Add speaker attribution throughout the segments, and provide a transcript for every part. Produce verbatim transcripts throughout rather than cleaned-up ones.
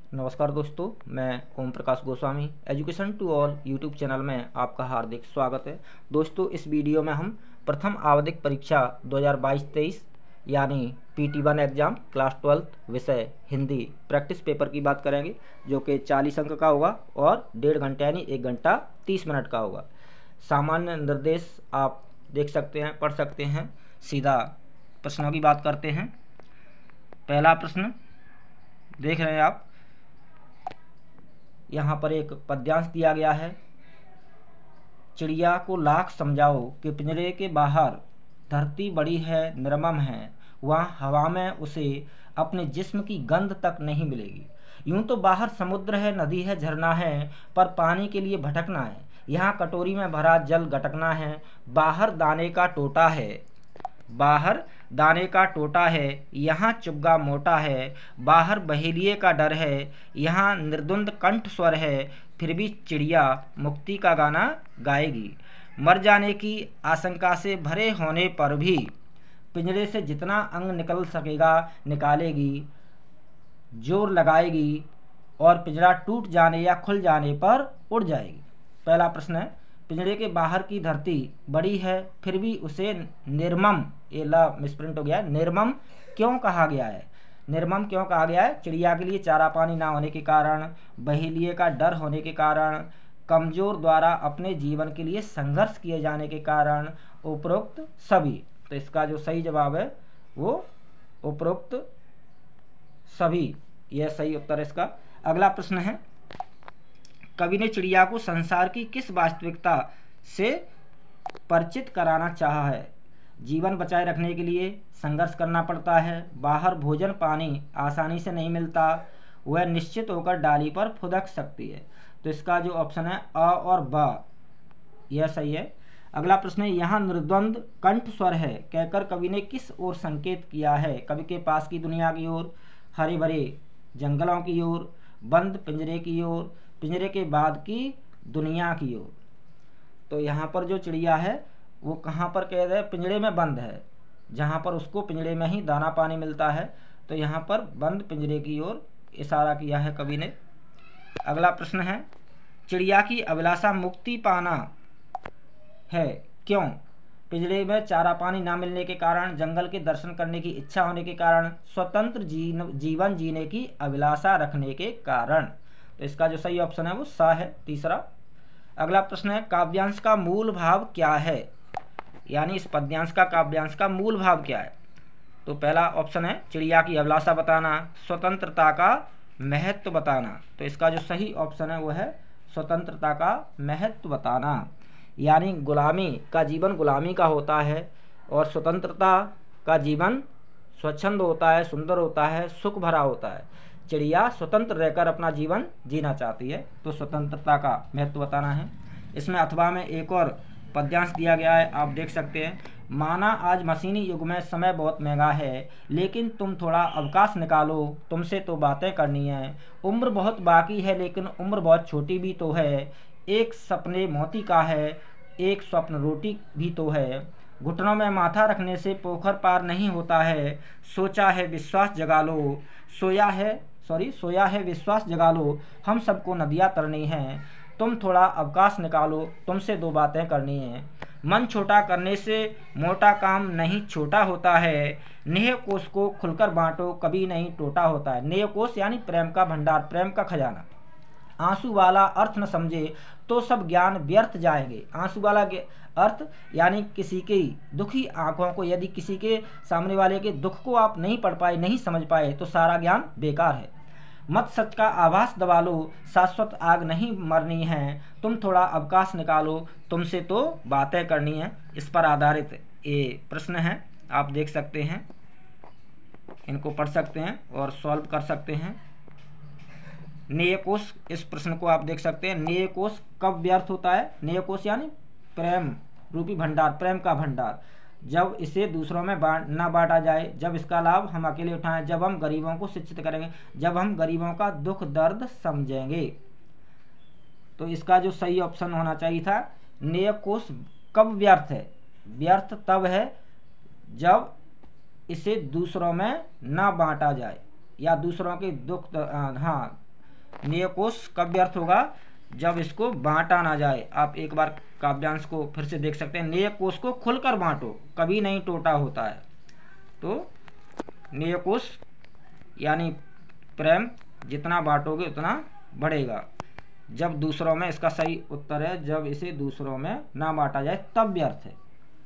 Speaker 1: नमस्कार दोस्तों, मैं Om Prakash Goswami education to all YouTube channel में आपका हार्दिक स्वागत है। दोस्तों, इस वीडियो में हम प्रथम आवधिक परीक्षा दो हज़ार बाईस तेईस यानी P T one exam class twelfth विषय हिंदी प्रैक्टिस पेपर की बात करेंगे, जो कि चालीस अंक का होगा और डेढ़ घंटे यानी एक घंटा तीस मिनट का होगा। सामान्य निर्देश आप देख सकते हैं, पढ़ सकते हैं। सीधा प्रश्नों की बात करते हैं। पहला प्रश्न देख रहे हैं आप, यहाँ पर एक पद्यांश दिया गया है। चिड़िया को लाख समझाओ कि पिंजरे के बाहर धरती बड़ी है, निर्मम है, वहाँ हवा में उसे अपने जिस्म की गंध तक नहीं मिलेगी। यूं तो बाहर समुद्र है, नदी है, झरना है, पर पानी के लिए भटकना है। यहाँ कटोरी में भरा जल गटकना है। बाहर दाने का टोटा है, बाहर दाने का टोटा है, यहाँ चुग्गा मोटा है। बाहर बहेलिए का डर है, यहाँ निर्द्वंद कंठ स्वर है, फिर भी चिड़िया मुक्ति का गाना गाएगी। मर जाने की आशंका से भरे होने पर भी पिंजरे से जितना अंग निकल सकेगा निकालेगी, जोर लगाएगी और पिंजरा टूट जाने या खुल जाने पर उड़ जाएगी। पहला प्रश्न है, पिंजरे के बाहर की धरती बड़ी है, फिर भी उसे निर्मम, ये ला मिसप्रिंट हो गया है, निर्मम क्यों कहा गया है? निर्मम क्यों कहा गया है? चिड़िया के लिए चारा पानी ना होने के कारण, बहेलिए का डर होने के कारण, कमजोर द्वारा अपने जीवन के लिए संघर्ष किए जाने के कारण, उपरोक्त सभी। तो इसका जो सही जवाब है वो उपरोक्त सभी, यह सही उत्तर है इसका। अगला प्रश्न है, कवि ने चिड़िया को संसार की किस वास्तविकता से परिचित कराना चाहा है? जीवन बचाए रखने के लिए संघर्ष करना पड़ता है, बाहर भोजन पानी आसानी से नहीं मिलता, वह निश्चित होकर डाली पर फुदक सकती है। तो इसका जो ऑप्शन है अ और ब, यह सही है। अगला प्रश्न है, यहाँ निर्द्वंद कंठ स्वर है कहकर कवि ने किस ओर संकेत किया है? कवि के पास की दुनिया की ओर, हरे भरे जंगलों की ओर, बंद पिंजरे की ओर, पिंजरे के बाद की दुनिया की ओर। तो यहाँ पर जो चिड़िया है वो कहाँ पर कैद है? पिंजरे में बंद है, जहाँ पर उसको पिंजरे में ही दाना पानी मिलता है। तो यहाँ पर बंद पिंजरे की ओर इशारा किया है कवि ने। अगला प्रश्न है, चिड़िया की अभिलाषा मुक्ति पाना है, क्यों? पिंजरे में चारा पानी ना मिलने के कारण, जंगल के दर्शन करने की इच्छा होने के कारण, स्वतंत्र जीवन जीने की अभिलाषा रखने के कारण। तो इसका जो सही ऑप्शन है वो सा है, तीसरा। अगला प्रश्न है, काव्यांश का मूल भाव क्या है? यानी इस पद्यांश का काव्यांश का मूल भाव क्या है? तो पहला ऑप्शन है चिड़िया की अभिलाषा बताना, स्वतंत्रता का महत्व बताना। तो इसका जो सही ऑप्शन है वो है स्वतंत्रता का महत्व बताना। यानी गुलामी का जीवन गुलामी का होता है और स्वतंत्रता का जीवन स्वच्छंद होता है, सुंदर होता है, सुख भरा होता है। चिड़िया स्वतंत्र रहकर अपना जीवन जीना चाहती है, तो स्वतंत्रता का महत्व बताना है। इसमें अथवा में एक और पद्यांश दिया गया है, आप देख सकते हैं। माना आज मशीनी युग में समय बहुत महंगा है, लेकिन तुम थोड़ा अवकाश निकालो, तुमसे तो बातें करनी है। उम्र बहुत बाकी है, लेकिन उम्र बहुत छोटी भी तो है। एक सपने मोती का है, एक स्वप्न रोटी भी तो है। घुटनों में माथा रखने से पोखर पार नहीं होता है। सोचा है विश्वास जगा लो, सोया है सॉरी सोया है विश्वास जगा लो, हम सबको नदियाँ तरनी हैं। तुम थोड़ा अवकाश निकालो, तुमसे दो बातें करनी हैं। मन छोटा करने से मोटा काम नहीं छोटा होता है। नेह कोश को खुलकर बांटो, कभी नहीं टूटा होता है। नेह कोश यानी प्रेम का भंडार, प्रेम का खजाना। आंसू वाला अर्थ न समझे तो सब ज्ञान व्यर्थ जाएंगे। आंसू वाला अर्थ यानी किसी की दुखी आंखों को, यदि किसी के सामने वाले के दुख को आप नहीं पढ़ पाए, नहीं समझ पाए, तो सारा ज्ञान बेकार है। मत सच का आभास दबा लो, शाश्वत आग नहीं मरनी है। तुम थोड़ा अवकाश निकालो, तुमसे तो बातें करनी है। इस पर आधारित ये प्रश्न है, आप देख सकते हैं, इनको पढ़ सकते हैं और सॉल्व कर सकते हैं। नेय कोश, इस प्रश्न को आप देख सकते हैं। नेय कोश कब व्यर्थ होता है? नेय कोश यानी प्रेम रूपी भंडार, प्रेम का भंडार। जब इसे दूसरों में बांट ना बांटा जाए, जब इसका लाभ हम अकेले उठाएं, जब हम गरीबों को शिक्षित करेंगे, जब हम गरीबों का दुख दर्द समझेंगे। तो इसका जो सही ऑप्शन होना चाहिए था, नेय कोश कब व्यर्थ है? व्यर्थ तब है जब इसे दूसरों में ना बांटा जाए, या दूसरों के दुख, हाँ नेय कोश कब व्यर्थ होगा? जब इसको बांटा ना जाए। आप एक बार काव्यांश को फिर से देख सकते हैं। नेय कोश को खुलकर बांटो, कभी नहीं टूटा होता है। तो नेय कोश यानी प्रेम जितना बांटोगे उतना बढ़ेगा। जब दूसरों में, इसका सही उत्तर है जब इसे दूसरों में ना बांटा जाए तब व्यर्थ है।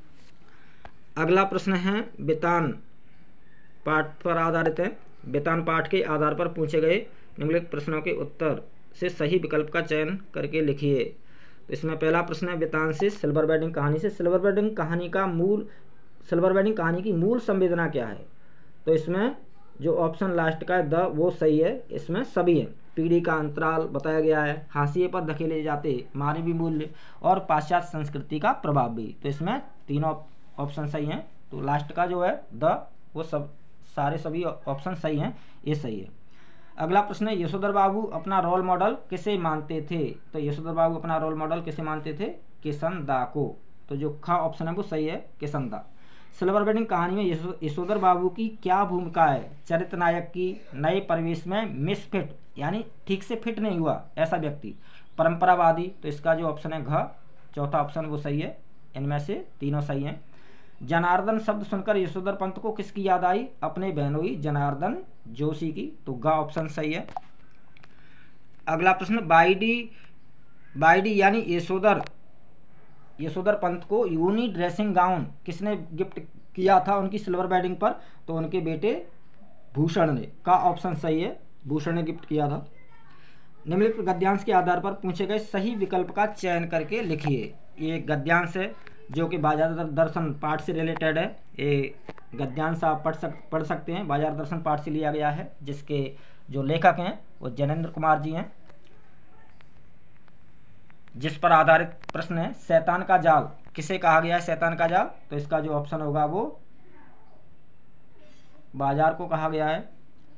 Speaker 1: अगला प्रश्न है वेतान पाठ पर आधारित है। वेतान पाठ के आधार पर पूछे गए निम्नलिखित प्रश्नों के उत्तर से सही विकल्प का चयन करके लिखिए। तो इसमें पहला प्रश्न है वेतान से सिल्वर वेडिंग कहानी से सिल्वर वेडिंग कहानी का मूल सिल्वर वेडिंग कहानी की मूल संवेदना क्या है? तो इसमें जो ऑप्शन लास्ट का है द, वो सही है। इसमें सभी है। पीढ़ी का अंतराल बताया गया है, हाशिए पर धकेले जाते मानवीय मूल्य और पाश्चात्य संस्कृति का प्रभाव भी। तो इसमें तीनों ऑप्शन सही हैं। तो लास्ट का जो है द, वो सब सारे सभी ऑप्शन सही हैं, ये सही है। अगला प्रश्न है यशोधर बाबू अपना रोल मॉडल किसे मानते थे? तो यशोधर बाबू अपना रोल मॉडल किसे मानते थे? किशन दा को। तो जो ख ऑप्शन है वो सही है, किशन दा। सिल्वर वेडिंग कहानी में यशोधर बाबू की क्या भूमिका है? चरित्र नायक की, नए परिवेश में मिसफिट यानी ठीक से फिट नहीं हुआ ऐसा व्यक्ति, परंपरावादी। तो इसका जो ऑप्शन है घ, चौथा ऑप्शन वो सही है। इनमें से तीनों सही हैं। जनार्दन शब्द सुनकर यशोधर पंत को किसकी याद आई? अपने बहनोई जनार्दन जोशी की। तो ग ऑप्शन सही है। अगला प्रश्न बाईडी बाईडी यानी यशोधर यशोधर पंत को यूनी ड्रेसिंग गाउन किसने गिफ्ट किया था उनकी सिल्वर वेडिंग पर? तो उनके बेटे भूषण ने। का ऑप्शन सही है, भूषण ने गिफ्ट किया था। निम्नलिखित गद्यांश के आधार पर पूछे गए सही विकल्प का चयन करके लिखिए। ये गद्यांश है जो कि बाजार दर्शन पाठ से रिलेटेड है। ये गद्यांश आप पढ़ सक पढ़ सकते हैं, बाजार दर्शन पाठ से लिया गया है, जिसके जो लेखक हैं वो जैनेन्द्र कुमार जी हैं। जिस पर आधारित प्रश्न है शैतान का जाल किसे कहा गया है? शैतान का जाल। तो इसका जो ऑप्शन होगा वो बाजार को कहा गया है।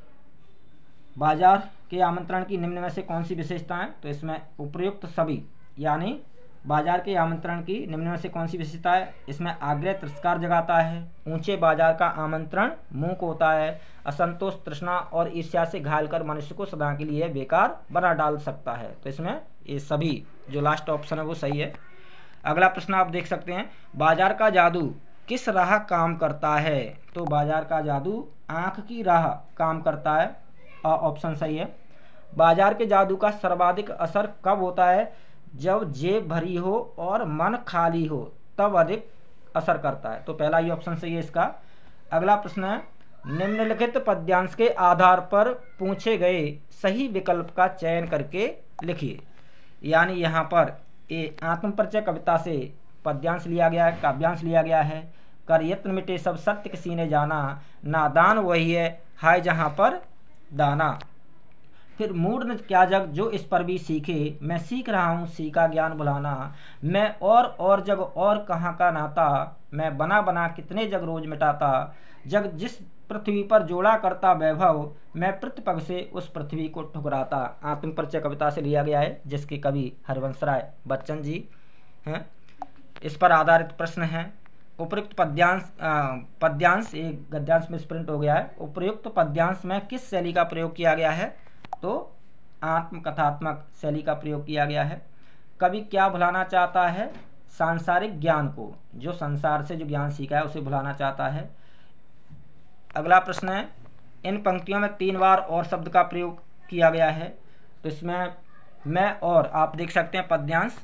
Speaker 1: बाजार के आमंत्रण की निम्न में से कौन सी विशेषता है? तो इसमें उपर्युक्त सभी, यानी बाजार के आमंत्रण की निम्न में से कौन सी विशेषता है? इसमें आग्रह तिरस्कार जगाता है, ऊंचे बाजार का आमंत्रण मूक होता है, असंतोष तृष्णा और ईर्ष्या से घायल कर मनुष्य को सदा के लिए बेकार बना डाल सकता है। तो इसमें ये सभी जो लास्ट ऑप्शन है वो सही है। अगला प्रश्न आप देख सकते हैं बाजार का जादू किस राह काम करता है? तो बाजार का जादू आँख की राह काम करता है, ऑप्शन सही है। बाजार के जादू का सर्वाधिक असर कब होता है? जब जेब भरी हो और मन खाली हो तब अधिक असर करता है। तो पहला ही ऑप्शन सही है इसका। अगला प्रश्न है निम्नलिखित पद्यांश के आधार पर पूछे गए सही विकल्प का चयन करके लिखिए। यानी यहाँ पर ये आत्मपरिचय कविता से पद्यांश लिया गया है, काव्यांश लिया गया है। कर यत्न मिटे सब सत्य किसी ने जाना, नादान वही है हाय जहाँ पर दाना। फिर मूड न क्या जग जो इस पर भी सीखे, मैं सीख रहा हूँ सीखा ज्ञान बुलाना, मैं और और जग और कहाँ का नाता, मैं बना बना कितने जग रोज मिटाता, जग जिस पृथ्वी पर जोड़ा करता वैभव, मैं प्रतिपग से उस पृथ्वी को ठुकराता। आत्मपरिचय कविता से लिया गया है, जिसके कवि हरिवंशराय बच्चन जी हैं। इस पर आधारित प्रश्न है उपयुक्त पद्यांश पद्यांश एक गद्यांश में स्प्रिंट हो गया है। उपयुक्त पद्यांश में किस शैली का प्रयोग किया गया है? तो आत्मकथात्मक शैली का प्रयोग किया गया है। कवि क्या भुलाना चाहता है? सांसारिक ज्ञान को, जो संसार से जो ज्ञान सीखा है उसे भुलाना चाहता है। अगला प्रश्न है इन पंक्तियों में तीन बार और शब्द का प्रयोग किया गया है। तो इसमें मैं और, आप देख सकते हैं पद्यांश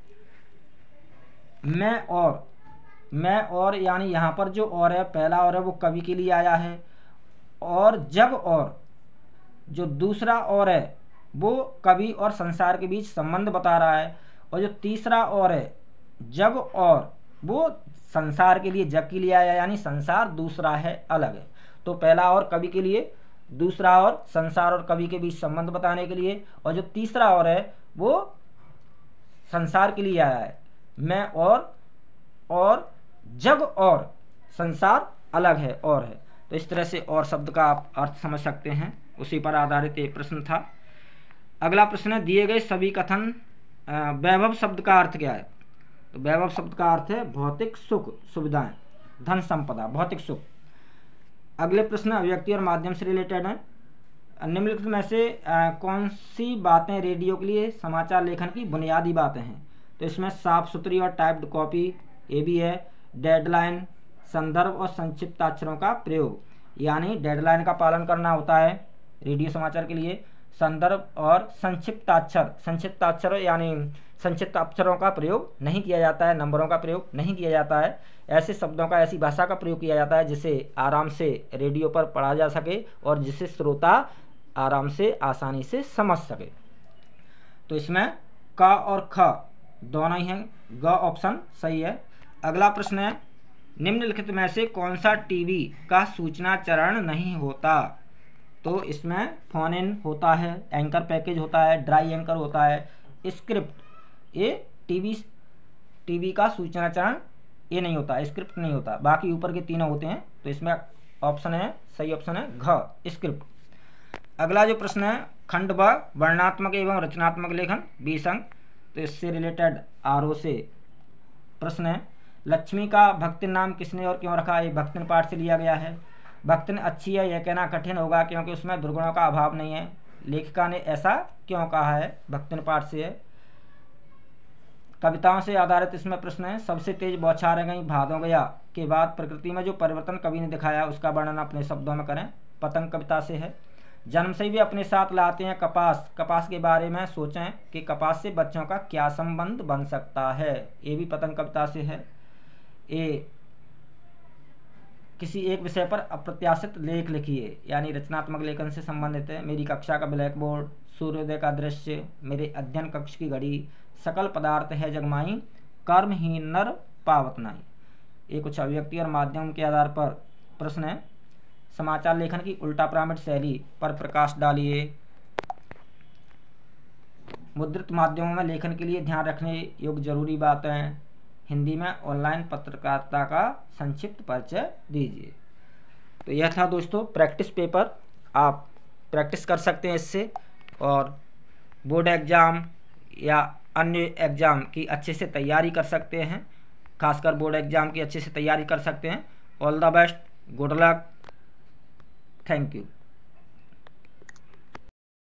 Speaker 1: मैं और, मैं और यानी यहाँ पर जो और है पहला और है वो कवि के लिए आया है, और जब और जो दूसरा और है वो कवि और संसार के बीच संबंध बता रहा है, और जो तीसरा और है जब और वो संसार के लिए जग के लिए आया, यानी संसार दूसरा है अलग है। तो पहला और कवि के लिए, दूसरा और संसार और कवि के बीच संबंध बताने के लिए, और जो तीसरा और है वो संसार के लिए आया है। मैं और और जब और संसार अलग है और है। तो इस तरह से और शब्द का आप अर्थ समझ सकते हैं, उसी पर आधारित एक प्रश्न था। अगला प्रश्न है दिए गए सभी कथन वैभव शब्द का अर्थ क्या है? तो वैभव शब्द का अर्थ है भौतिक सुख सुविधाएं, धन संपदा, भौतिक सुख। अगले प्रश्न अभिव्यक्ति और माध्यम से रिलेटेड है। निम्नलिखित में से आ, कौन सी बातें रेडियो के लिए समाचार लेखन की बुनियादी बातें हैं? तो इसमें साफ सुथरी और टाइप्ड कॉपी, ये भी है। डेडलाइन, संदर्भ और संक्षिप्ताक्षरों का प्रयोग, यानी डेडलाइन का पालन करना होता है रेडियो समाचार के लिए। संदर्भ और संक्षिप्ताक्षर, संक्षिप्ताक्षर यानी संक्षिप्त अक्षरों का प्रयोग नहीं किया जाता है, नंबरों का प्रयोग नहीं किया जाता है। ऐसे शब्दों का, ऐसी भाषा का प्रयोग किया जाता है जिसे आराम से रेडियो पर पढ़ा जा सके और जिसे श्रोता आराम से, आसानी से समझ सके। तो इसमें क और ख दोनों ही हैं, ग ऑप्शन सही है। अगला प्रश्न है, निम्नलिखित में से कौन सा टीवी का सूचना चरण नहीं होता? तो इसमें फोन इन होता है, एंकर पैकेज होता है, ड्राई एंकर होता है, स्क्रिप्ट, ये टीवी टीवी का सूचना चरण ये नहीं होता, स्क्रिप्ट नहीं होता, बाकी ऊपर के तीनों होते हैं। तो इसमें ऑप्शन है, सही ऑप्शन है घ, स्क्रिप्ट। अगला जो प्रश्न है, खंड ब वर्णात्मक एवं रचनात्मक लेखन बीस अंक। तो इससे रिलेटेड आर ओ से प्रश्न है, लक्ष्मी का भक्तिन नाम किसने और क्यों रखा? ये भक्तिन पाठ से लिया गया है। भक्तिन अच्छी है यह कहना कठिन होगा क्योंकि उसमें दुर्गुणों का अभाव नहीं है। लेखिका ने ऐसा क्यों कहा है? भक्तिन पाठ से है। कविताओं से आधारित इसमें प्रश्न है, सबसे तेज बौछारें गई भादों गया के बाद प्रकृति में जो परिवर्तन कवि ने दिखाया उसका वर्णन अपने शब्दों में करें। पतंग कविता से है। जन्म से ही वे अपने साथ लाते हैं कपास, कपास के बारे में सोचें कि कपास से बच्चों का क्या संबंध बन सकता है, ये भी पतंग कविता से है। ए किसी एक विषय पर अप्रत्याशित लेख लिखिए, यानी रचनात्मक लेखन से संबंधित है। मेरी कक्षा का ब्लैक बोर्ड, सूर्योदय का दृश्य, मेरे अध्ययन कक्ष की घड़ी, सकल पदार्थ है जगमाई, कर्महीन नर पावत नाई। ये कुछ अभिव्यक्ति और माध्यम के आधार पर प्रश्न है। समाचार लेखन की उल्टा पिरामिड शैली पर प्रकाश डालिए। मुद्रित माध्यमों में लेखन के लिए ध्यान रखने योग्य जरूरी बातें। हिंदी में ऑनलाइन पत्रकारिता का संक्षिप्त परिचय दीजिए। तो यह था दोस्तों प्रैक्टिस पेपर, आप प्रैक्टिस कर सकते हैं इससे और बोर्ड एग्ज़ाम या अन्य एग्ज़ाम की अच्छे से तैयारी कर सकते हैं। खासकर बोर्ड एग्ज़ाम की अच्छे से तैयारी कर सकते हैं। All the best, good luck, thank you.